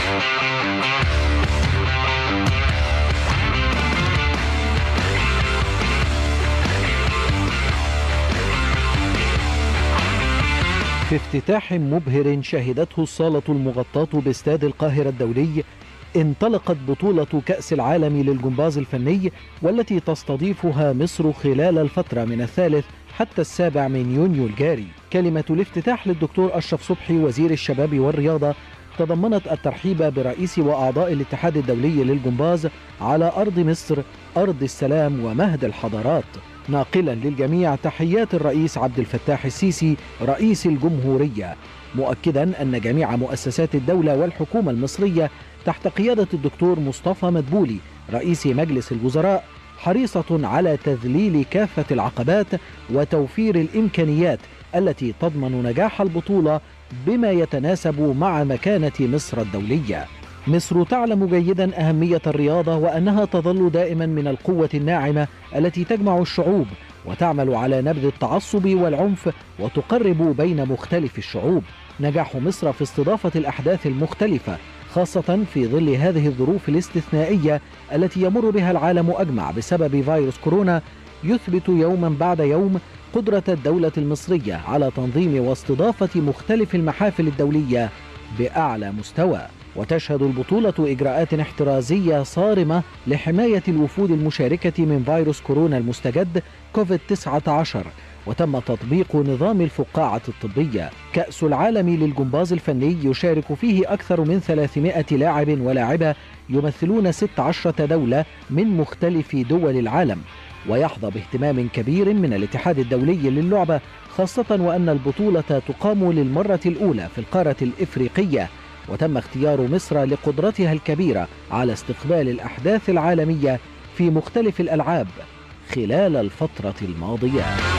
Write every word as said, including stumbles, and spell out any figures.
في افتتاح مبهر شهدته الصالة المغطاة باستاد القاهرة الدولي، انطلقت بطولة كأس العالم للجمباز الفني، والتي تستضيفها مصر خلال الفترة من الثالث حتى السابع من يونيو الجاري. كلمة الافتتاح للدكتور أشرف صبحي وزير الشباب والرياضة تضمنت الترحيب برئيس وأعضاء الاتحاد الدولي للجمباز على أرض مصر، أرض السلام ومهد الحضارات، ناقلا للجميع تحيات الرئيس عبد الفتاح السيسي رئيس الجمهورية، مؤكدا أن جميع مؤسسات الدولة والحكومة المصرية تحت قيادة الدكتور مصطفى مدبولي رئيس مجلس الوزراء حريصة على تذليل كافة العقبات وتوفير الإمكانيات التي تضمن نجاح البطولة بما يتناسب مع مكانة مصر الدولية. مصر تعلم جيدا أهمية الرياضة وأنها تظل دائما من القوة الناعمة التي تجمع الشعوب وتعمل على نبذ التعصب والعنف وتقرب بين مختلف الشعوب. نجاح مصر في استضافة الأحداث المختلفة خاصة في ظل هذه الظروف الاستثنائية التي يمر بها العالم أجمع بسبب فيروس كورونا يثبت يوما بعد يوم قدرة الدولة المصرية على تنظيم واستضافة مختلف المحافل الدولية بأعلى مستوى. وتشهد البطولة إجراءات احترازية صارمة لحماية الوفود المشاركة من فيروس كورونا المستجد كوفيد تسعة عشر، وتم تطبيق نظام الفقاعة الطبية. كأس العالم للجمباز الفني يشارك فيه أكثر من ثلاثمائة لاعب ولاعبة يمثلون ستة عشر دولة من مختلف دول العالم، ويحظى باهتمام كبير من الاتحاد الدولي للعبة، خاصة وأن البطولة تقام للمرة الأولى في القارة الإفريقية، وتم اختيار مصر لقدرتها الكبيرة على استقبال الأحداث العالمية في مختلف الألعاب خلال الفترة الماضية.